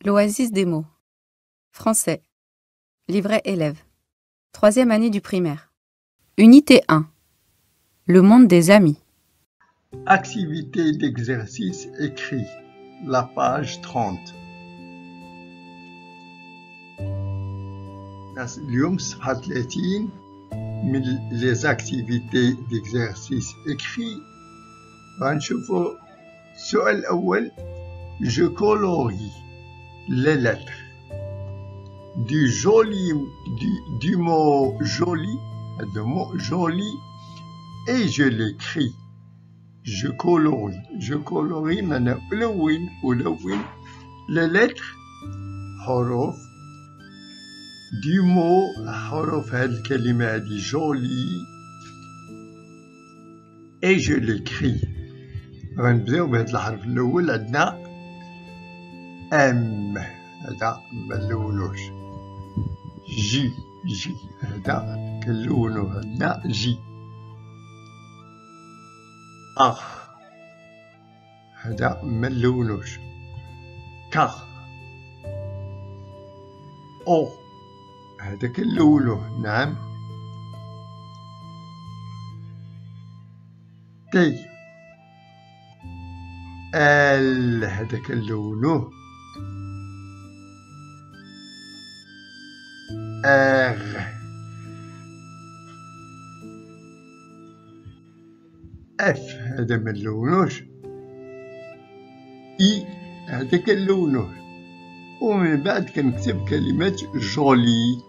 L'oasis des mots. Français. Livret élève. 3e année du primaire. Unité 1. Le monde des amis. Activité d'exercice écrit. La page 30. اليوم صفحة 30 من les activités d'exercice écrit. غنشوفوا السؤال الأول. Je colorie les lettres du mot joli, et je l'écris. Je colorie معناها ألون les lettres حروف du mot حروف هذه الكلمة هذه joli et je l'écris. غنبداو بهذا الحرف الأول. عندنا M هذا ملونوش. جي هذا كنلونو عندنا جي. هذا ملونوش. أو هذا كنلونوه. نعم. تي ال هذا كنلونوه. R F هذا ملونوش. I هذا كنلونوه. ومن بعد كنكتب كلمة جولي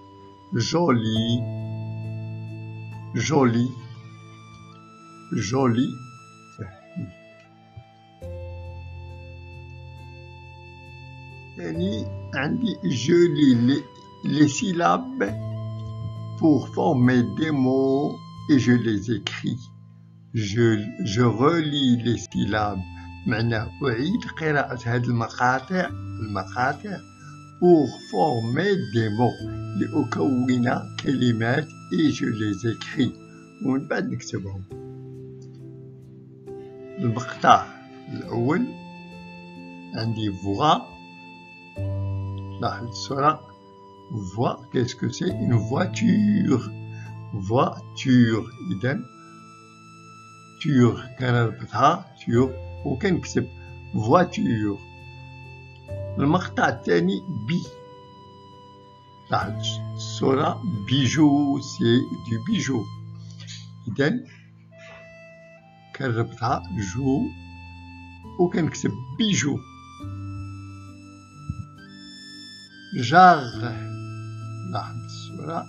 ثاني عندي جولي les syllabes pour former des mots et je les écris. Je relis les syllabes. معناه أعيد قراءة هذه المقاطع pour former des mots لأكون كلمات et je les écris. ومن بعد نكتبهم. المقطع الأول عندي voix. لاحظ الصورة. Voix, qu'est-ce que c'est? Une voiture. إذن كنربطها وكنكتب voiture. المقطع الثاني بي. لاحظ الصورة. بيجو سي دو بيجو. إذن كنربطها جو وكنكتب بيجو. لاحظ الصورة.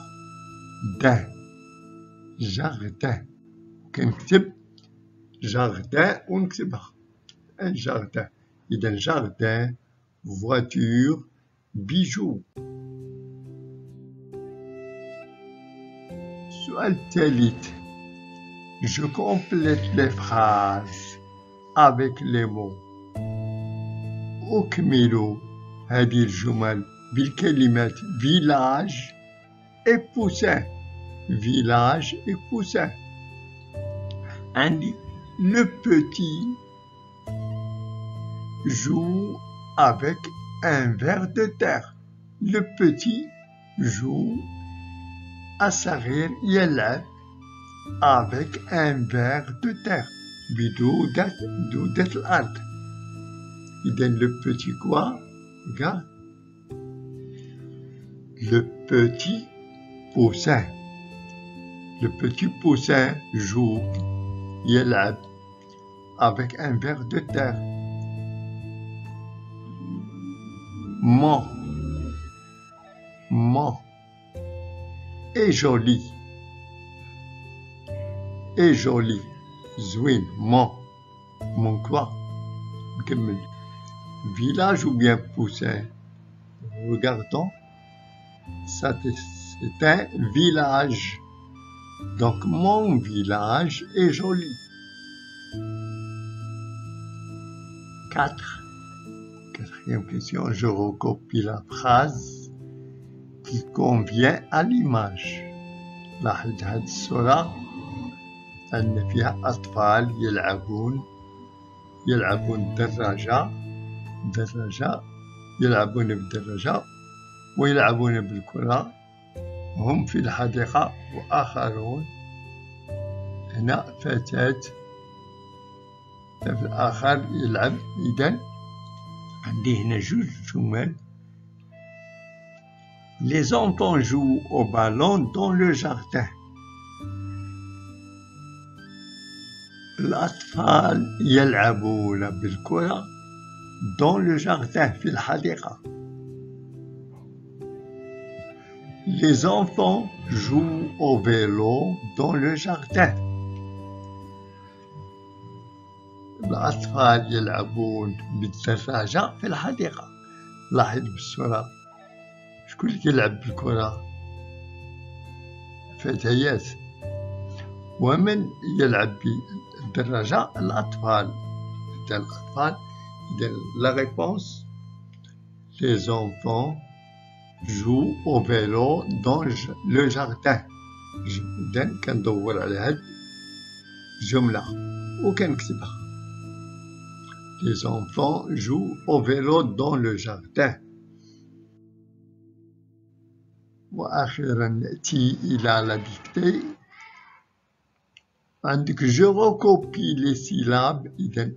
جاردان كنكتب جاردان ونكتبها جاردان. إذا جاردان فواتور بيجو. السؤال الثالث. Je complète les phrases avec les mots. أكمل هذه الجمل بالكلمات village et poussin. عندي le petit joue avec un ver de terre. Le petit joue. الصغير يلعب avec un ver de terre. بدودة الأرض. إذن le petit quoi? Regarde. Le petit poussin joue, يلعب avec un ver de terre. Mon est joli. زوين. mon quoi? نكمل. Village ou bien poussin? Regardons. Ça, c'est un village. Donc, mon village est joli. 4e question. Je recopie la phrase qui convient à l'image. لاحظ هذه الصورة أن فيها أطفال يلعبون دراجة يلعبون بالدراجة ويلعبون بالكرة، هم في الحديقة، وآخرون هنا فتاة طفل آخر يلعب. إذن عندي هنا جوج جمل. Les enfants jouent au ballon dans le jardin. الأطفال يلعبون بالكرة dans le jardin في الحديقة. Les enfants jouent au vélo dans le jardin. الأطفال يلعبون بالدراجة في الحديقة. لاحظ بالصورة شكون اللي يلعب بالكرة؟ فتيات. ومن يلعب بالدراجة؟ الأطفال. الأطفال. La réponse: les enfants jouent au vélo dans le jardin. إذن كندور على هاد الجملة وكنكتبها. Les enfants jouent au vélo dans le jardin. وأخيرا نأتي إلى la dictée. عندك je recopie les syllabes. إذن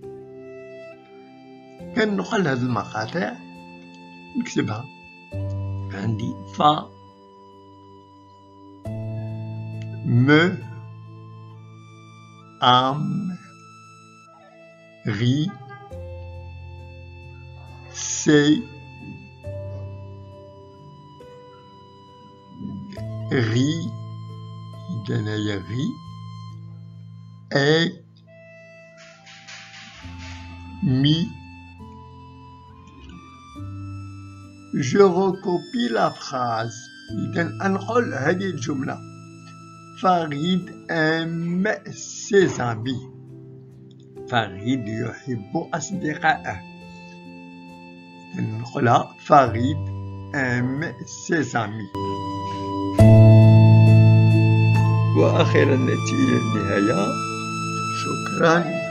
كنقل هاد المقاطع نكتبها. عندي fa me am ri c'est ri. إذن هي ri et mi. Je recopie la phrase. إذن أنقل هذه الجملة. فريد aime ses amis. فريد يحب أصدقائه. نقولها فريد aime ses amis. وأخيرا نأتي إلى النهاية. شكرا.